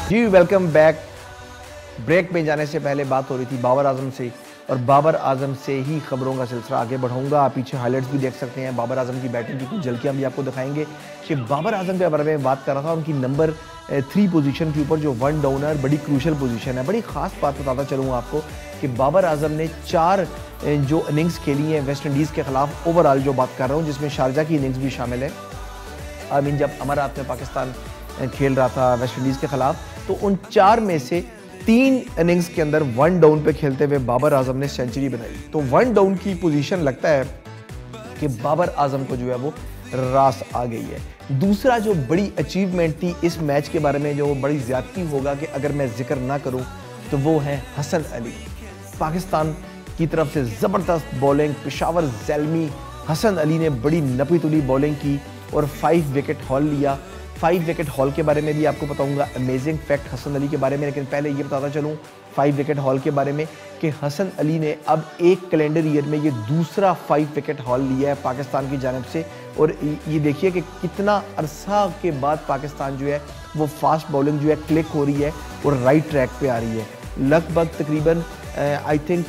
जी welcome back. Break में जाने से पहले बात हो रही थी बाबर आजम से, और बाबर आजम से ही खबरों का सिलसिला आगे बढ़ाऊंगा। आप पीछे हाइलाइट्स भी देख सकते हैं, बाबर आजम की बैटिंग की कुछ झलकियां भी आपको दिखाएंगे कि बाबर आजम के बारे में बात कर रहा था। उनकी नंबर 3 पोजीशन के ऊपर जो वन डाउनर बड़ी क्रूशल पोजीशन है। बड़ी खास बात बताता चलूँगा आपको कि बाबर आजम ने 4 जो इनिंग्स खेली हैं वेस्ट इंडीज़ के खिलाफ, ओवरऑल जो बात कर रहा हूँ, जिसमें शारजा की इनिंग्स भी शामिल है। आई मीन जब अमरात में पाकिस्तान खेल रहा था वेस्ट इंडीज़ के खिलाफ, तो उन 4 में से 3 इनिंग्स के अंदर वन डाउन पे खेलते हुए बाबर आजम ने सेंचुरी बनाई। तो वन डाउन की पोजीशन लगता है कि बाबर आजम को जो है वो रास आ गई है। दूसरा जो बड़ी अचीवमेंट थी इस मैच के बारे में, जो बड़ी ज्यादती होगा कि अगर मैं जिक्र ना करूं, तो वो है हसन अली। पाकिस्तान की तरफ से ज़बरदस्त बॉलिंग, पेशावर ज़ैल्मी हसन अली ने बड़ी नपी तुली बॉलिंग की और 5 विकेट हॉल लिया। 5 विकेट हॉल के बारे में भी आपको बताऊंगा, अमेजिंग फैक्ट हसन अली के बारे में। लेकिन पहले ये बताता चलूँ 5 विकेट हॉल के बारे में कि हसन अली ने अब एक कैलेंडर ईयर में ये दूसरा 5 विकेट हॉल लिया है पाकिस्तान की जानिब से। और ये देखिए कि कितना अरसा के बाद पाकिस्तान जो है वो फास्ट बॉलिंग जो है क्लिक हो रही है और राइट ट्रैक पे आ रही है। लगभग तकरीबन आई थिंक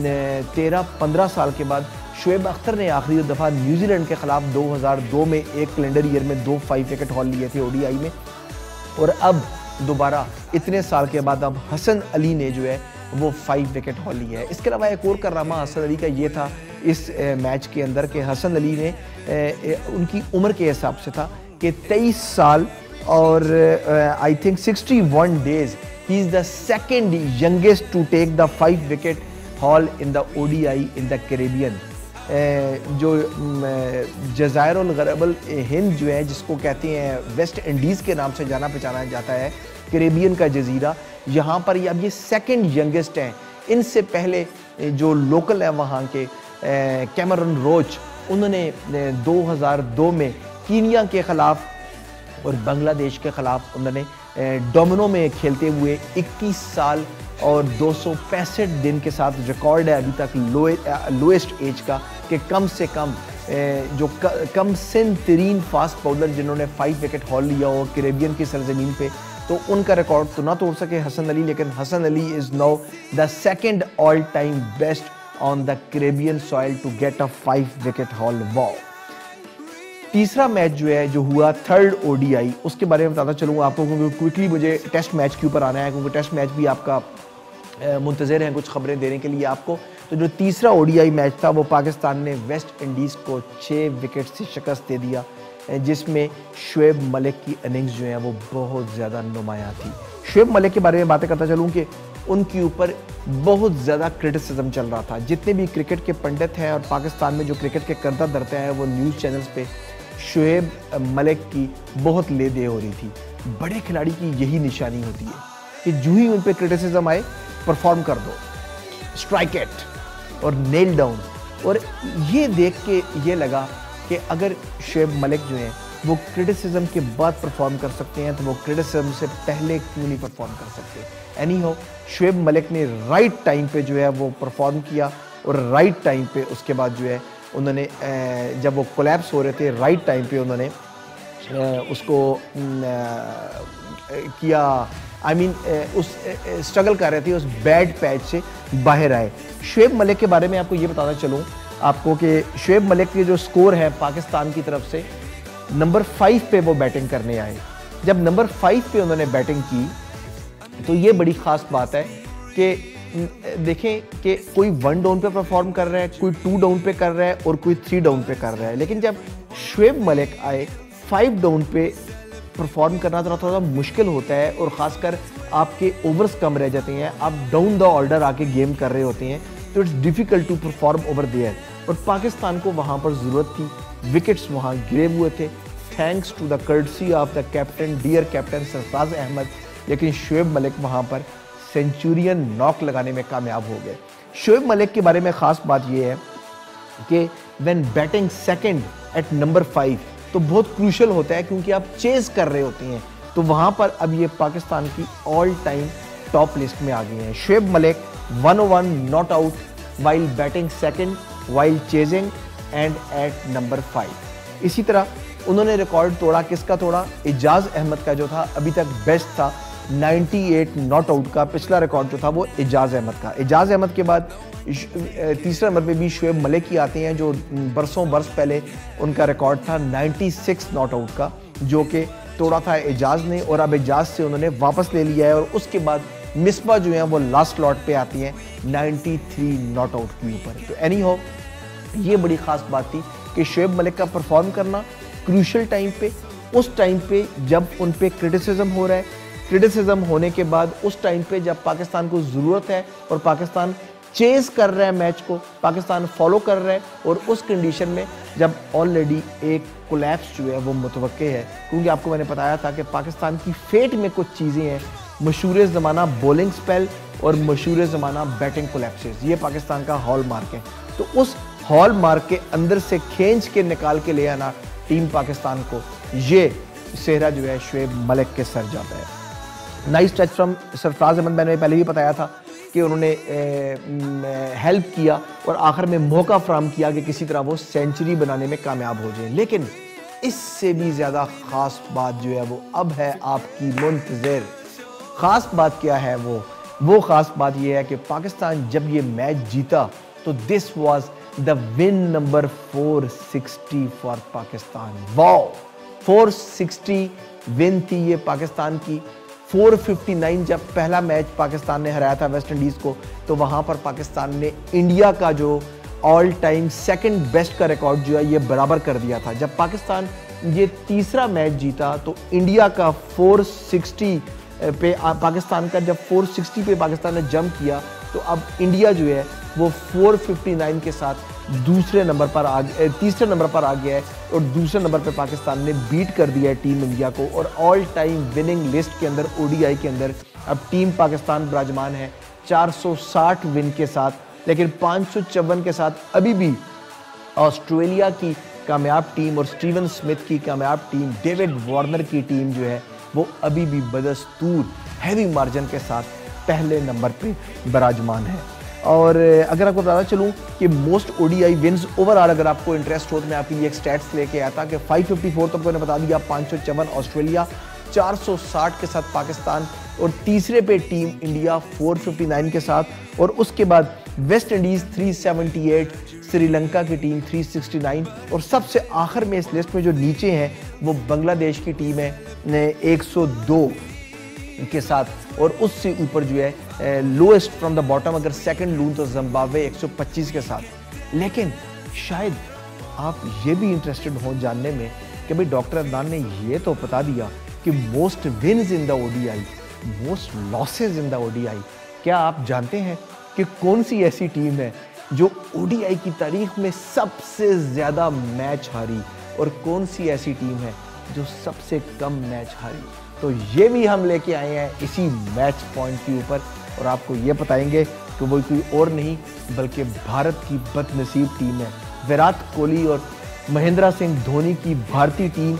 13-15 साल के बाद शुएब अख्तर ने आखिरी दफ़ा न्यूजीलैंड के खिलाफ 2002 में एक कैलेंडर ईयर में 2 5 विकेट हॉल लिए थे ओडीआई में, और अब दोबारा इतने साल के बाद अब हसन अली ने जो है वो 5 विकेट हॉल लिया है। इसके अलावा एक और कारनामा हसन अली का ये था इस मैच के अंदर कि हसन अली ने उनकी उम्र के हिसाब से था कि 23 साल और I think 61 days. He is the second youngest to take the 5 wicket haul in the ODI in the Caribbean. जो जज़ायर उल गरबल हिंद जो है, जिसको कहते हैं वेस्ट इंडीज़ के नाम से जाना पहचाना जाता है, कैरेबियन का जजीरा, यहाँ पर अब ये सेकंड यंगेस्ट हैं। इनसे पहले जो लोकल है वहाँ के कैमरन रोच, उन्होंने 2002 में कीनिया के ख़िलाफ़ और बांग्लादेश के ख़िलाफ़ उन्होंने डोमिनो में खेलते हुए 21 साल और 265 दिन के साथ रिकॉर्ड है अभी तक लोएस्ट एज का, कि कम से कम जो कम सिन तरीन फास्ट बॉलर जिन्होंने 5 विकेट हॉल लिया हो कैरेबियन की सरजमीन पे, तो उनका रिकॉर्ड तो ना तोड़ सके हसन अली, लेकिन Hasan Ali is now the second all time best on the Caribbean soil to get a 5 wicket haul. Wow. तीसरा मैच जो है जो हुआ 3rd ओडीआई, उसके बारे में बताता चलूँगा आपको, क्योंकि क्विकली मुझे टेस्ट मैच के ऊपर आना है, क्योंकि टेस्ट मैच भी आपका मुंतज़िर हैं कुछ खबरें देने के लिए आपको। तो जो तीसरा ओडीआई मैच था वो पाकिस्तान ने वेस्ट इंडीज़ को 6 विकेट से शिकस्त दे दिया, जिसमें शुएब मलिक की इनिंग्स जो है वो बहुत ज़्यादा नुमायाँ थी। शुएब मलिक के बारे में बातें करता चलूँ कि उनके ऊपर बहुत ज़्यादा क्रिटिसिज्म चल रहा था। जितने भी क्रिकेट के पंडित हैं और पाकिस्तान में जो क्रिकेट के करदा धरते हैं, वो न्यूज़ चैनल्स पे शुएब मलिक की बहुत ले दे हो रही थी। बड़े खिलाड़ी की यही निशानी होती है कि जो ही उन पर क्रिटिसिज्म आए, परफॉर्म कर दो, स्ट्राइक एट और नेल डाउन। और ये देख के ये लगा कि अगर शुएब मलिक जो है वो क्रिटिसिज्म के बाद परफॉर्म कर सकते हैं, तो वो क्रिटिसिज्म से पहले क्यों नहीं परफॉर्म कर सकते। एनी हो, शुएब मलिक ने राइट टाइम पे जो है वो परफॉर्म किया, और राइट टाइम पे उसके बाद जो है उन्होंने जब वो कोलैप्स हो रहे थे, राइट टाइम पे उन्होंने उसको किया। आई मीन उस स्ट्रगल कर रहे थे, उस बैड पैच से बाहर आए। शुएब मलिक के बारे में आपको ये बताना चलूँ आपको कि शुएब मलिक के जो स्कोर है पाकिस्तान की तरफ से, नंबर 5 पे वो बैटिंग करने आए। जब नंबर 5 पे उन्होंने बैटिंग की, तो ये बड़ी ख़ास बात है कि देखें कि कोई 1 डाउन पे परफॉर्म कर रहा है, कोई 2 डाउन पे कर रहा है और कोई 3 डाउन पे कर रहा है। लेकिन जब शुएब मलिक आए 5 डाउन पे परफॉर्म करना थोड़ा मुश्किल होता है, और ख़ासकर आपके ओवर्स कम रह जाते हैं, आप डाउन द ऑर्डर आके गेम कर रहे होते हैं, तो it's difficult to perform over there. और पाकिस्तान को वहाँ पर ज़रूरत थी, विकेट्स वहाँ गिरे हुए थे, thanks to the courtesy of the captain, dear captain Sarfaraz Ahmed. लेकिन शुएब मलिक वहाँ पर सेंचुरियन नॉक लगाने में कामयाब हो गए। शुएब मलिक के बारे में ख़ास बात यह है कि when batting second at number 5, तो बहुत क्रूशल होता है, क्योंकि आप चेस कर रहे होते हैं। तो वहाँ पर अब ये पाकिस्तान की ऑल टाइम टॉप लिस्ट में आ गए हैं। Shoaib Malik 101 not out while batting second while chasing and at number 5। इसी तरह उन्होंने रिकॉर्ड तोड़ा, किसका तोड़ा? एजाज अहमद का जो था अभी तक बेस्ट था, 98 नॉट आउट का पिछला रिकॉर्ड जो था वो एजाज अहमद का। एजाज अहमद के बाद तीसरे नंबर पे भी शुएब मलिक ही आते हैं, जो बरसों बरस पहले उनका रिकॉर्ड था 96 नॉट आउट का, जो कि तोड़ा था एजाज ने, और अब एजाज से उन्होंने वापस ले लिया है। और उसके बाद मिसबा जो है वो लास्ट स्लॉट पे आती हैं 93 नॉट आउट के ऊपर। तो एनी हो, ये बड़ी ख़ास बात थी कि शुएब मलिक का परफॉर्म करना क्रूशल टाइम पे, उस टाइम पे जब उन पे क्रिटिसिज्म हो रहा है, क्रिटिसिज्म होने के बाद उस टाइम पे जब पाकिस्तान को ज़रूरत है और पाकिस्तान चेस कर रहा है मैच को, पाकिस्तान फॉलो कर रहा है, और उस कंडीशन में जब ऑलरेडी एक कोलैप्स जो है वो मुतवक्के है। क्योंकि आपको मैंने बताया था कि पाकिस्तान की फेट में कुछ चीज़ें हैं, मशहूर ज़माना बॉलिंग स्पेल और मशहूर ज़माना बैटिंग कोलैप्सेस, ये पाकिस्तान का हॉल मार्क है। तो उस हॉल मार्क के अंदर से खींच के निकाल के ले आना टीम पाकिस्तान को, ये सेहरा जो है शुएब मलिक के सर जाता है। Nice touch from Sarfaraz Ahmed, मैंने पहले भी बताया था कि उन्होंने हेल्प किया और आखिर में मौका फराहम किया कि किसी तरह वो सेंचुरी बनाने में कामयाब हो जाए। लेकिन इससे भी ज़्यादा ख़ास बात जो है वो अब है आपकी मुंतज़िर। ख़ास बात क्या है? वो ख़ास बात ये है कि पाकिस्तान जब ये मैच जीता तो this was the win number 460 for Pakistan. Wow, 460 win थी ये पाकिस्तान की। 459 जब पहला मैच पाकिस्तान ने हराया था वेस्ट इंडीज़ को, तो वहाँ पर पाकिस्तान ने इंडिया का जो ऑल टाइम सेकंड बेस्ट का रिकॉर्ड जो है ये बराबर कर दिया था। जब पाकिस्तान ये तीसरा मैच जीता तो इंडिया का 460 पे पाकिस्तान का, जब 460 पे पाकिस्तान ने जंप किया तो अब इंडिया जो है वो 459 के साथ तीसरे नंबर पर आ गया है, और दूसरे नंबर पे पाकिस्तान ने बीट कर दिया है टीम इंडिया को। और ऑल टाइम विनिंग लिस्ट के अंदर, ओडीआई के अंदर अब टीम पाकिस्तान विराजमान है 460 विन के साथ, लेकिन 554 के साथ अभी भी ऑस्ट्रेलिया की कामयाब टीम और स्टीवन स्मिथ की कामयाब टीम, डेविड वार्नर की टीम जो है वो अभी भी बदस्तूर हैवी मार्जिन के साथ पहले नंबर पे विराजमान है। और अगर आपको बताना चलूँ कि मोस्ट ओडीआई विन्स ओवरऑल, अगर आपको इंटरेस्ट हो तो मैं आपके लिए एक स्टैट्स लेके आया था कि 554 तो मैंने बता दिया, 554 ऑस्ट्रेलिया, 460 के साथ पाकिस्तान, और तीसरे पे टीम इंडिया 459 के साथ, और उसके बाद वेस्ट इंडीज़ 378, श्रीलंका की टीम 369, और सबसे आखिर में इस लिस्ट में जो नीचे हैं वो बांग्लादेश की टीम है 102 के साथ, और उससे ऊपर जो है लोएस्ट फ्रॉम द बॉटम अगर सेकंड लूँ तो जिम्बाब्वे 125 के साथ। लेकिन शायद आप ये भी इंटरेस्टेड हो जानने में कि भाई डॉक्टर अदनान ने ये तो बता दिया कि most wins in the ODI, most losses in the ODI. क्या आप जानते हैं कि कौन सी ऐसी टीम है जो ओडीआई की तारीख में सबसे ज़्यादा मैच हारी, और कौन सी ऐसी टीम है जो सबसे कम मैच हारी? तो ये भी हम लेके आए हैं इसी मैच पॉइंट के ऊपर, और आपको ये बताएंगे कि वो कोई और नहीं बल्कि भारत की बदनसीब टीम है। विराट कोहली और महेंद्र सिंह धोनी की भारतीय टीम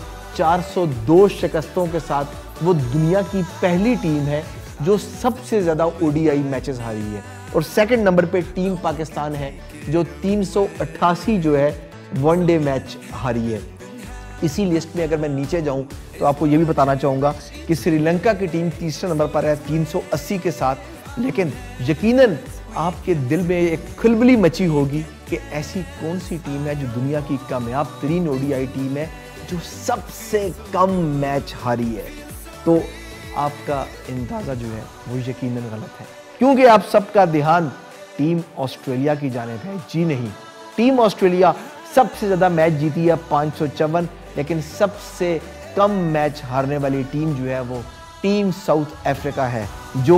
402 शिकस्तों के साथ वो दुनिया की पहली टीम है जो सबसे ज़्यादा ओडीआई मैचेस हारी है, और सेकंड नंबर पे टीम पाकिस्तान है जो 388 जो है वनडे मैच हारी है। इसी लिस्ट में अगर मैं नीचे जाऊं तो आपको ये भी बताना चाहूँगा कि श्रीलंका की टीम तीसरे नंबर पर है 380 के साथ। लेकिन यकीनन आपके दिल में एक खलबली मची होगी कि ऐसी कौन सी टीम है जो दुनिया की कामयाब तरीन ओडीआई टीम है जो सबसे कम मैच हारी है। तो आपका अंदाज़ा जो है वो यकीनन गलत है, क्योंकि आप सबका ध्यान टीम ऑस्ट्रेलिया की जानिब है। जी नहीं, टीम ऑस्ट्रेलिया सबसे ज़्यादा मैच जीती है 554, लेकिन सबसे कम मैच हारने वाली टीम जो है वो टीम साउथ अफ्रीका है जो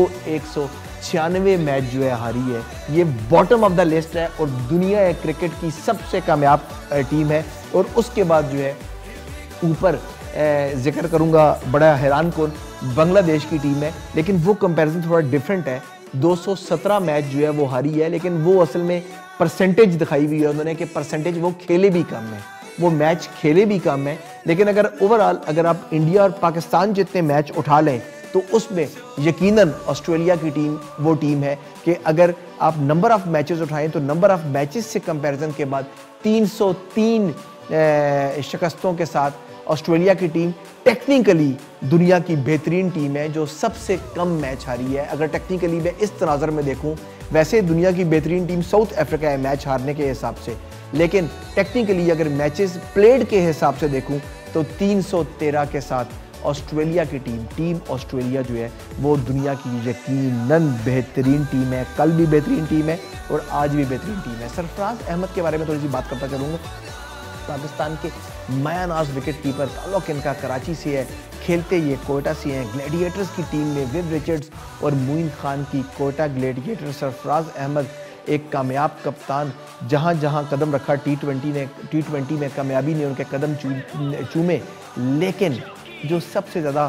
196 मैच जो है हारी है। ये बॉटम ऑफ द लिस्ट है और दुनिया क्रिकेट की सबसे कामयाब टीम है। और उसके बाद जो है ऊपर जिक्र करूंगा बड़ा हैरान कौन, बांग्लादेश की टीम है, लेकिन वो कंपैरिजन थोड़ा डिफरेंट है। 217 मैच जो है वो हारी है, लेकिन वो असल में परसेंटेज दिखाई हुई है उन्होंने कि परसेंटेज वो खेले भी कम है, वो मैच खेले भी कम है। लेकिन अगर ओवरऑल अगर आप इंडिया और पाकिस्तान जितने मैच उठा लें तो उसमें यकीनन ऑस्ट्रेलिया की टीम वो टीम है कि अगर आप नंबर ऑफ मैचेस उठाएं तो नंबर ऑफ मैचेस से कंपैरिजन के बाद 303 शिकस्तों के साथ ऑस्ट्रेलिया की टीम टेक्निकली दुनिया की बेहतरीन टीम है जो सबसे कम मैच हारी है। अगर टेक्निकली मैं इस तनाज़र में देखूं, वैसे दुनिया की बेहतरीन टीम साउथ अफ्रीका है मैच हारने के हिसाब से, लेकिन टेक्निकली अगर मैचेस प्लेड के हिसाब से देखूं तो 313 के साथ ऑस्ट्रेलिया की टीम ऑस्ट्रेलिया जो है वो दुनिया की यकीनन बेहतरीन टीम है। कल भी बेहतरीन टीम है और आज भी बेहतरीन टीम है। सरफराज अहमद के बारे में थोड़ी सी बात करता चलूँगा। पाकिस्तान के मायानाज विकेट कीपर, ताल्लुक इनका कराची से है, खेलते ये कोयटा से हैं। ग्लैडिएटर्स की टीम में विव रिचर्ड्स और मोइन खान की कोयटा ग्लैडिएटर्स। सरफराज अहमद एक कामयाब कप्तान, जहां जहां कदम रखा टी20 में कामयाबी ने उनके कदम चूमे, लेकिन जो सबसे ज़्यादा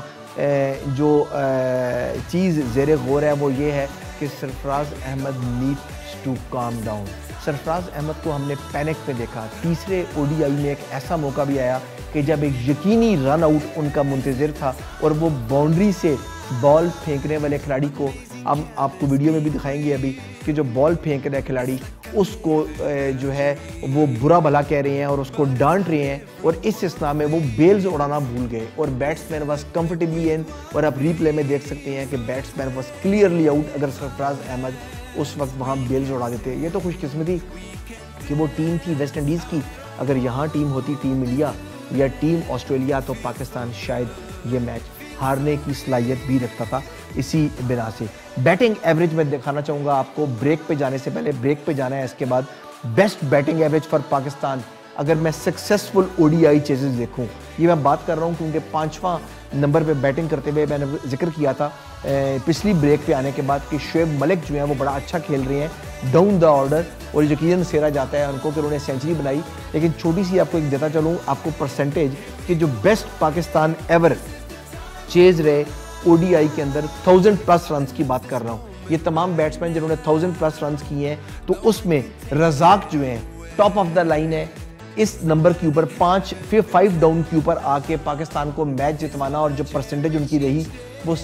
चीज़ ज़ेरे गौर है वो ये है कि Sarfaraz Ahmed needs to calm down. Sarfaraz Ahmed को हमने पैनिक में देखा। तीसरे ओडीआई में एक ऐसा मौका भी आया कि जब एक यकीनी रन आउट उनका मुंतज़िर था और वो बाउंड्री से बॉल फेंकने वाले खिलाड़ी को, हम आपको वीडियो में भी दिखाएंगे अभी, कि जो बॉल फेंक रहा है खिलाड़ी उसको जो है वो बुरा भला कह रहे हैं और उसको डांट रहे हैं, और इस इस्ना में वो बेल्स उड़ाना भूल गए और बैट्समैन वाज कंफर्टेबली इन। और आप रीप्ले में देख सकते हैं कि बैट्समैन वाज क्लियरली आउट। अगर सरफराज अहमद उस वक्त वहाँ बेल्स उड़ा देते, ये तो खुशकिस्मती कि वो टीम थी वेस्ट इंडीज़ की। अगर यहाँ टीम होती टीम इंडिया या टीम ऑस्ट्रेलिया तो पाकिस्तान शायद ये मैच हारने की सलाहियत भी रखता था। इसी बिना से बैटिंग एवरेज में दिखाना चाहूँगा आपको। ब्रेक पे जाने से पहले, ब्रेक पे जाना है, इसके बाद best batting average for Pakistan. अगर मैं सक्सेसफुल ओडीआई चेजेस देखूं, ये मैं बात कर रहा हूं क्योंकि 5वां नंबर पे बैटिंग करते हुए मैंने जिक्र किया था पिछली ब्रेक पे आने के बाद कि शुएब मलिक जो है वो बड़ा अच्छा खेल रहे हैं डाउन द ऑर्डर, और यकीनन सेरा जाता है उनको कि उन्होंने सेंचुरी बनाई। लेकिन छोटी सी आपको एक देता चलूँ आपको परसेंटेज कि जो बेस्ट पाकिस्तान एवर चेज रहे ओडीआई के अंदर 1000+ रन की बात कर रहा हूँ। ये तमाम बैट्समैन जिन्होंने 1000+ रन किए हैं, तो उसमें रजाक जो है टॉप ऑफ द लाइन है इस नंबर के ऊपर। 5 डाउन के ऊपर आके पाकिस्तान को मैच जितवाना, और जो परसेंटेज उनकी रही वो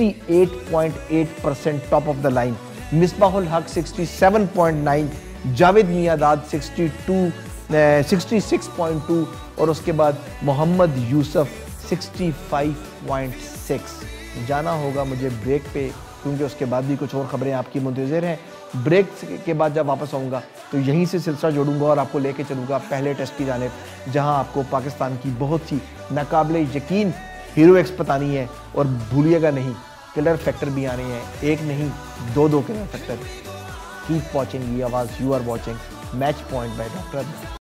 68.8% top of the line. Misbahul Haq 67.9, Javed my dad 66.2 और उसके बाद मोहम्मद यूसुफ 65.6। जाना होगा मुझे ब्रेक पे क्योंकि उसके बाद भी कुछ और खबरें आपकी मुंतज़िर हैं। ब्रेक के बाद जब वापस आऊँगा तो यहीं से सिलसिला जोड़ूंगा और आपको लेके चलूँगा पहले टेस्ट की जानिब, जहां आपको पाकिस्तान की बहुत सी नाकाबिले यकीन हीरोइक्स बतानी है। और भूलिएगा नहीं, किलर फैक्टर भी आने हैं, एक नहीं 2 किलर फैक्टर। कीप वॉचिंग ये आवाज़, you are watching match point by doctor.